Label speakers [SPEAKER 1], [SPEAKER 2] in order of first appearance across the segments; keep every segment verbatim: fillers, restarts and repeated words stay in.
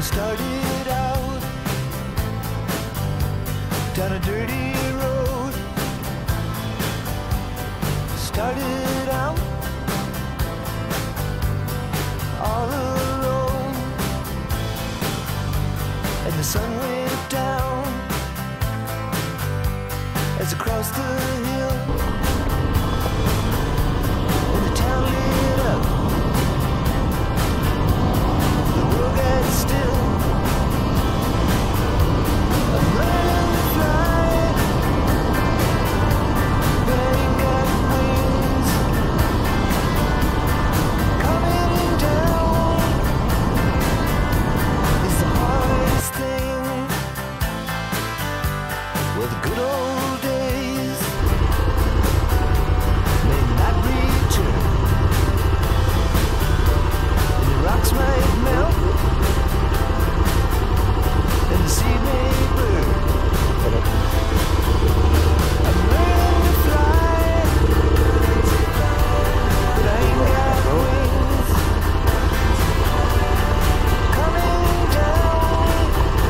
[SPEAKER 1] started out down a dirty road. Started out all alone, and the sun went down as I crossed the hill, and the town lit up. The world got still. I'm learning to fly, but I ain't got wings. Coming down is the hardest thing. Well, the good old days may not return, and the rocks might melt, and the sea may burn. I'm learning to fly, but I ain't got wings. Coming down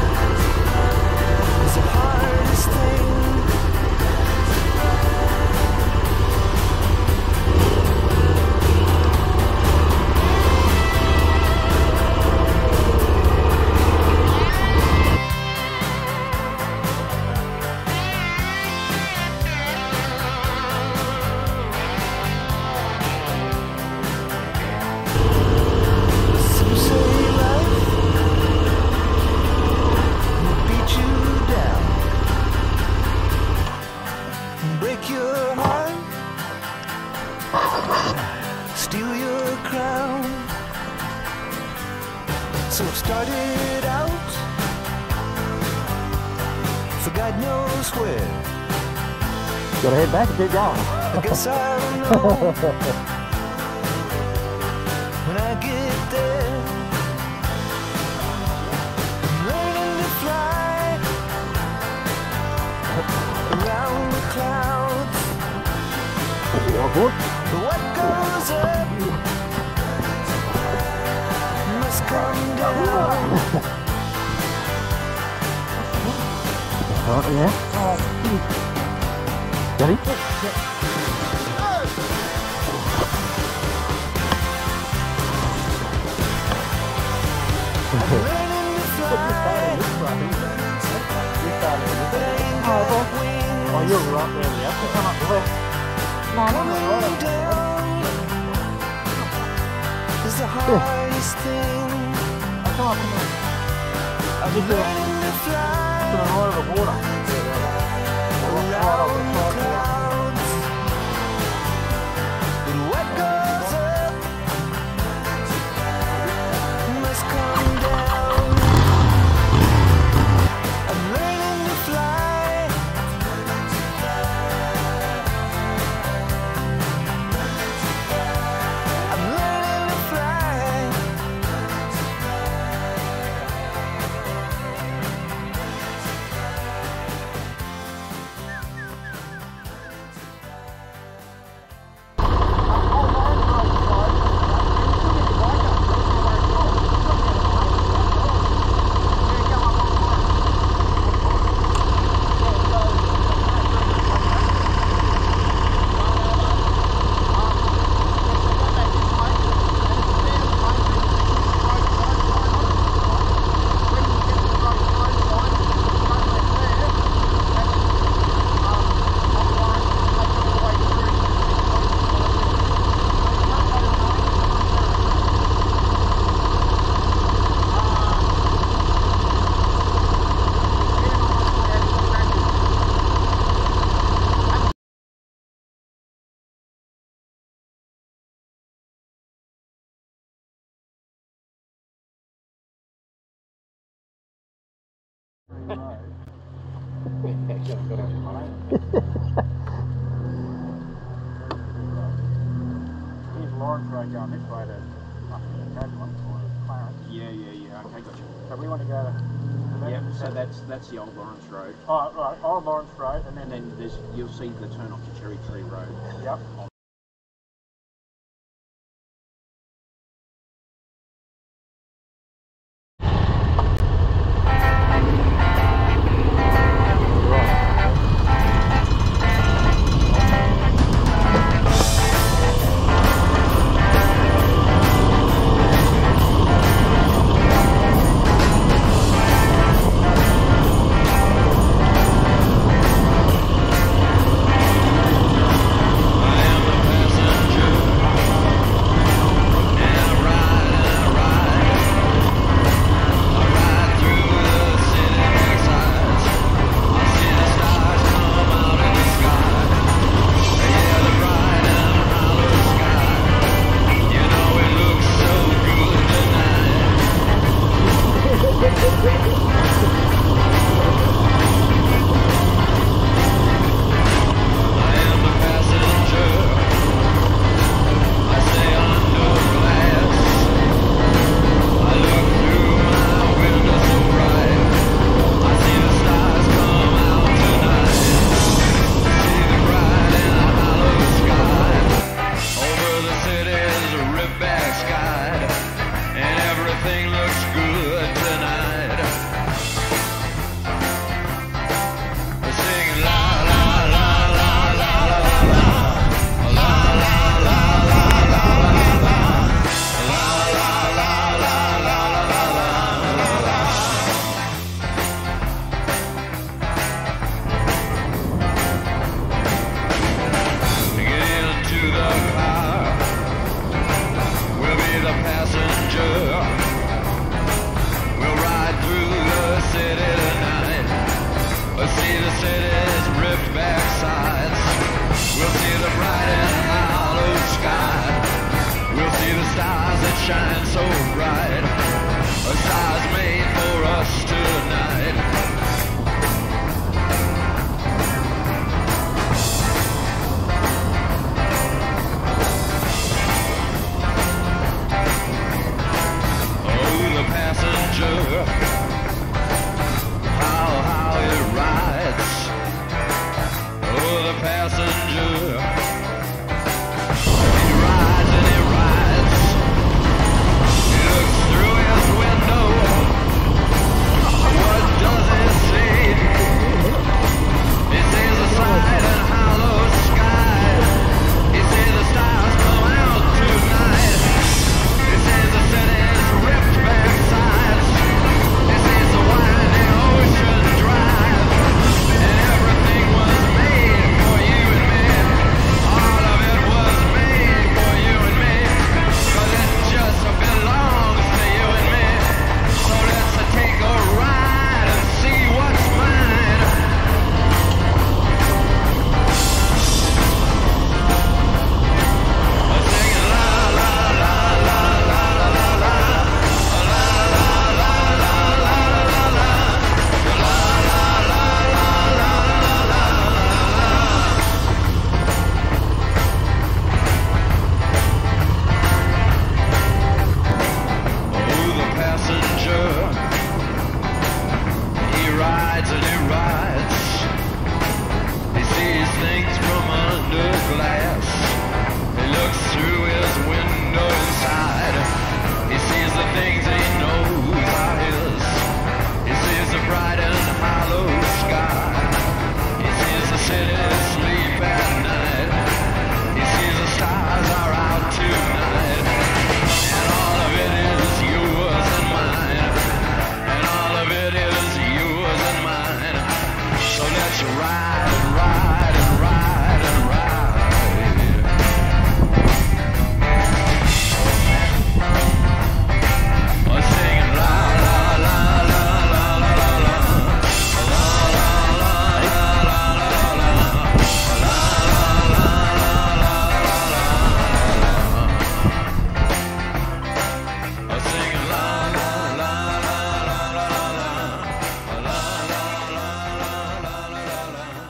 [SPEAKER 1] is the hardest thing. Some say life will beat you down, break your heart, steal your crown. So I've started out for God knows where.
[SPEAKER 2] Gotta head back and keep going.
[SPEAKER 1] I guess I'll know when I get there. I'm learning to fly around the clouds. But what goes up must come down.
[SPEAKER 2] Oh, yeah. Ready?
[SPEAKER 1] I'm learning to fly, but I ain't got wings.
[SPEAKER 2] Oh, you're right there, yeah. Come up the hill. No, no, no,
[SPEAKER 1] Coming down is the hardest thing.
[SPEAKER 2] I'll come up and down.
[SPEAKER 1] I'm learning to fly
[SPEAKER 2] To the right of the water.
[SPEAKER 1] around the clouds. But what goes up must come down. I'm learning to fly. I'm learning to fly.
[SPEAKER 2] Here's Lawrence Road going this way to Cadman or Clarence.
[SPEAKER 3] Yeah, yeah, yeah. Okay, gotcha.
[SPEAKER 2] So we want to go to.
[SPEAKER 3] Yep. So that's that's the old Lawrence Road,
[SPEAKER 2] Oh, right, Old Lawrence Road, and then.
[SPEAKER 3] and then there's you'll see the turn off to Cherry Tree Road.
[SPEAKER 2] Yep.
[SPEAKER 4] the passenger. We'll ride through the city tonight. We'll see the city's ripped back sides. We'll see the bright and hollow sky. We'll see the stars that shine so bright. A stars made for us tonight. Passenger, how, how it rides. Oh, the passenger, he rides and he rides. He looks through his window. What does he see? He sees the bright and hollow sky. He sees the stars come out tonight. He sees the city's ripped back sides. He sees the winding ocean drive. And everything was made for you and me. All of it was made for you and me. 'Cause it just belongs to you and me. So let's take a ride and see what's mine. I'm singing la la la la la la la la. Oh, the passenger, he rides and he rides. He sees things from under glass. He looks through his window inside. He sees the things he knows are his. He sees the bright and hollow sky. He sees the city sleep at night. He sees the stars are out tonight. And all of it is yours and mine. And all of it is yours and mine. So let's ride and ride and ride and ride. I'm singing la la la la la la la la. La la la la la la la. La la la la la la la. I'm singing la la la la la la la la. La la la la la la la la.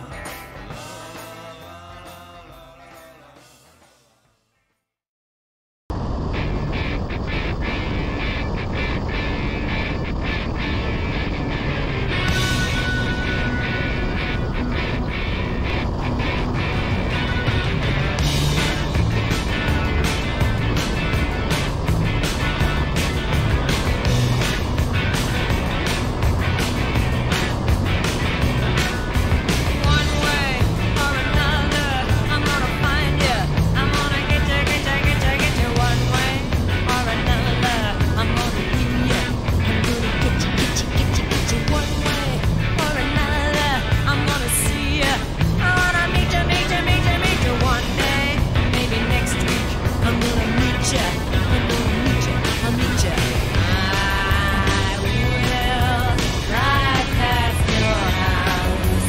[SPEAKER 5] One way or another, I'm gonna find you. I'm gonna get you, get you, get you, get you. One way or another, I'm gonna win you. I'm gonna get you, get you, get you, get you. One way or another, I'm gonna see you. I wanna meet you, meet you, meet you, meet you. One day, maybe next week, I'm gonna meet you. I'm gonna meet you, I'll meet you. I will drive past your house.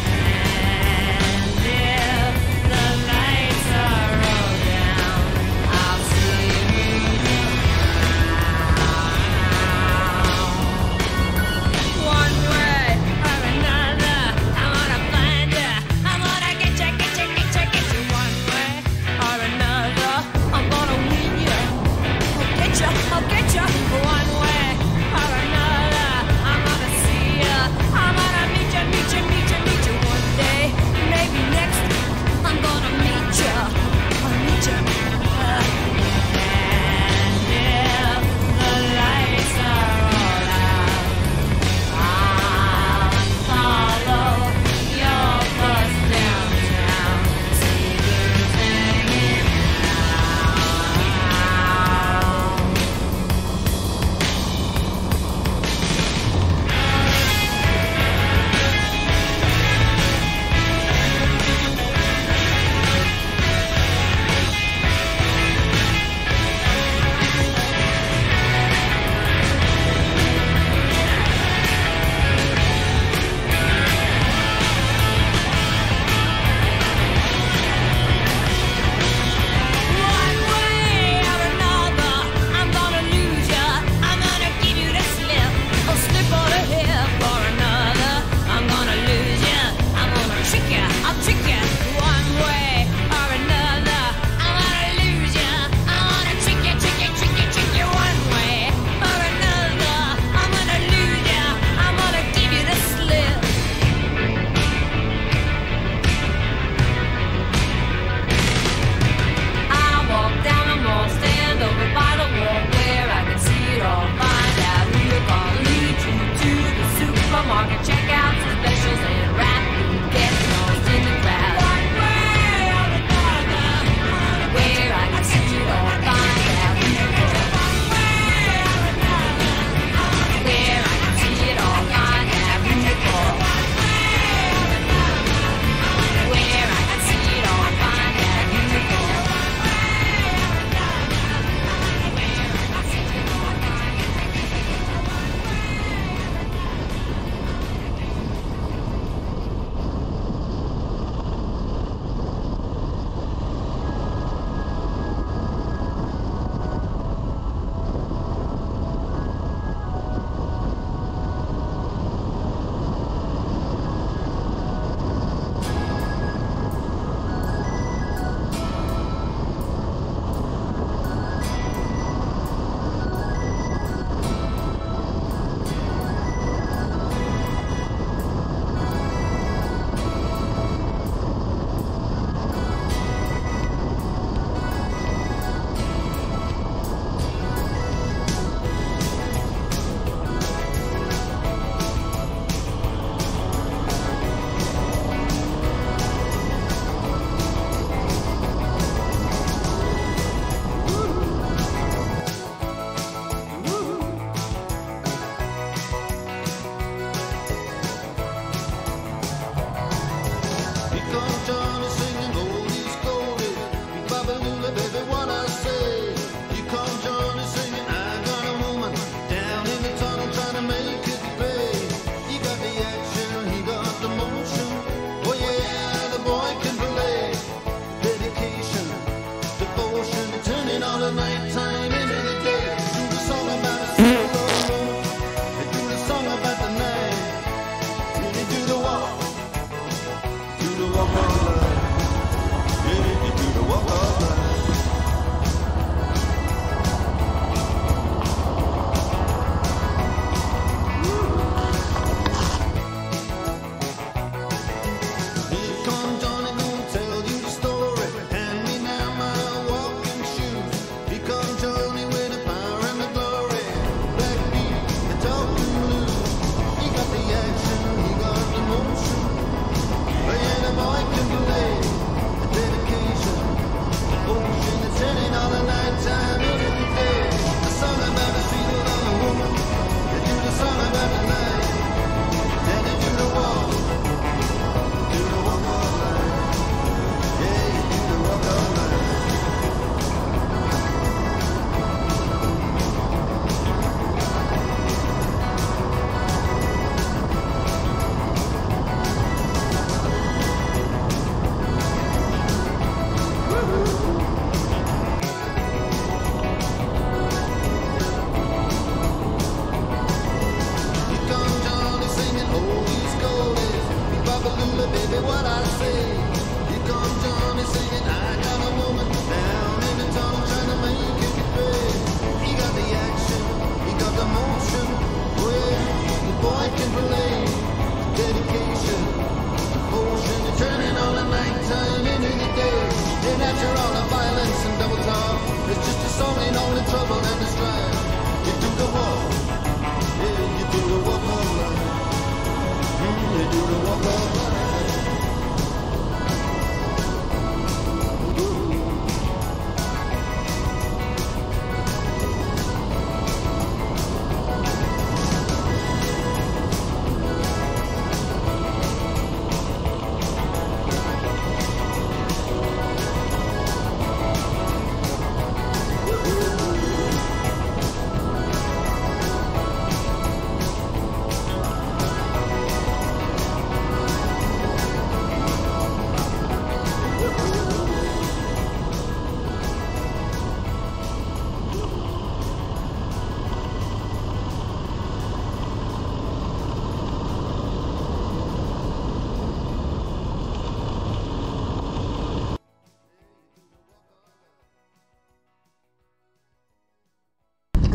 [SPEAKER 5] And if the lights are all down, I'll see you one way or another. I'm gonna find you. I'm gonna get you, get you, get you, get you. One way or another, I'm gonna win you. I'll get you, I'll get you. One way or another, I'm gonna see you. I'm gonna meet you, meet you, meet you, meet you. One day, maybe next week, I'm gonna meet you. I'll meet you. And if the lights are all out, I'll follow your bus downtown. See who's hanging out.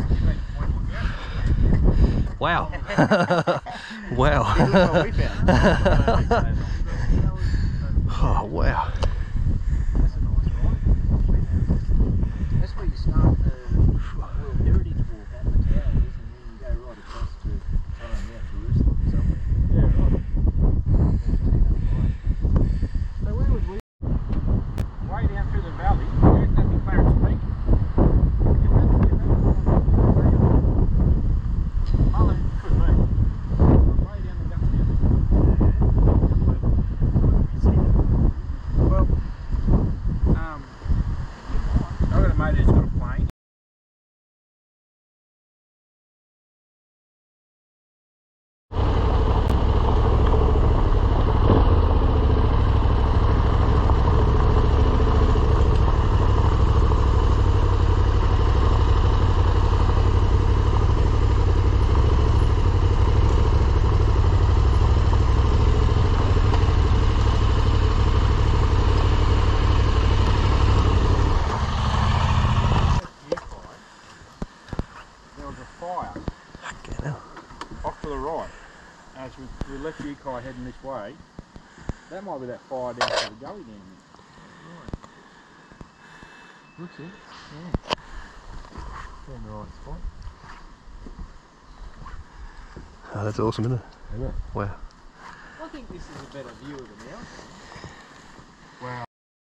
[SPEAKER 6] Wow. Wow. Oh, wow.
[SPEAKER 3] That's where you start the World Heritage Walk at the towers, and then you go right across to, I don't know, Jerusalem or somewhere.
[SPEAKER 2] Yeah, right. So where would we? Way down through the valley. You reckon that'd be Clarence Peak? Mullen could be. Way down the guts here. Well, um, I've got a mate who's got a plane. There was a fire
[SPEAKER 6] Fucking hell.
[SPEAKER 2] off to the right. As we, we left Yukai heading this way, that might be that fire down to the gully down there. Looks it, yeah. In the right spot.
[SPEAKER 6] Oh, that's awesome, isn't it?
[SPEAKER 2] Isn't it?
[SPEAKER 6] Wow.
[SPEAKER 3] I think this is a better view of the mountain.
[SPEAKER 2] Wow.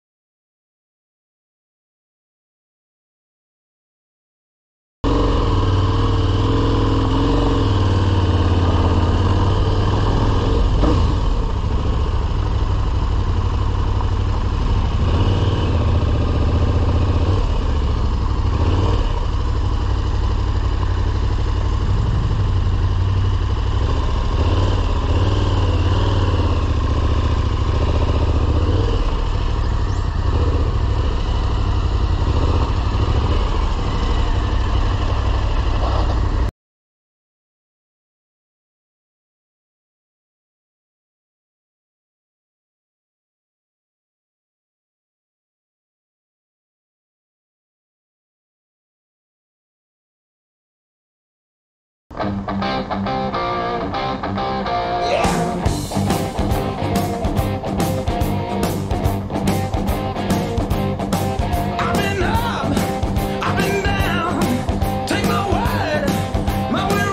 [SPEAKER 1] I've been up, I've been down. Take my word, my way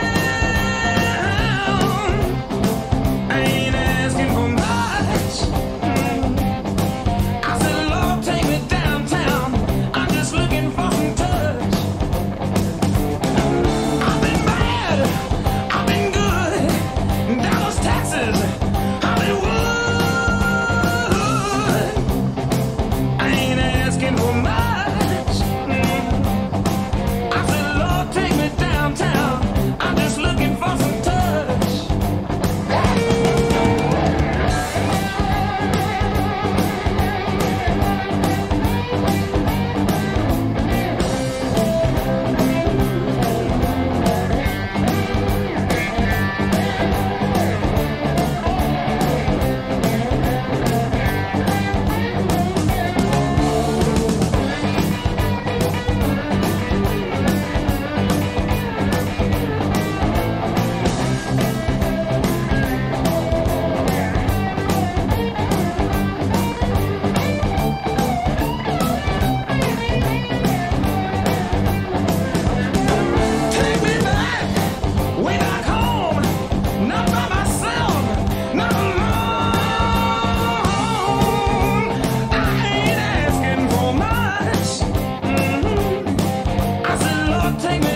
[SPEAKER 1] round. I ain't asking for much. I said, Lord, take me downtown. I'm just looking for some touch. I've been bad, I've been good. Dallas, Texas, Hollywood. I ain't asking for much. I said, Lord, take me downtown. I'm just looking for some touch. Take me back, way back home. Not by myself, not alone. I ain't asking for much. Mhm. I said, Lord, take me